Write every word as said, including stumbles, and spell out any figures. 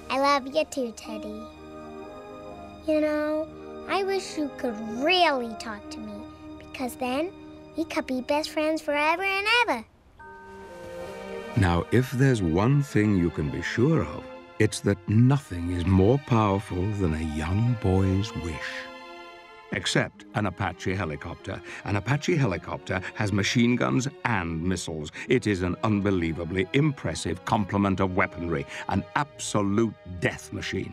I love you too, Teddy. You know, I wish you could really talk to me, because then we could be best friends forever and ever. Now, if there's one thing you can be sure of, it's that nothing is more powerful than a young boy's wish. Except an Apache helicopter. An Apache helicopter has machine guns and missiles. It is an unbelievably impressive complement of weaponry, an absolute death machine.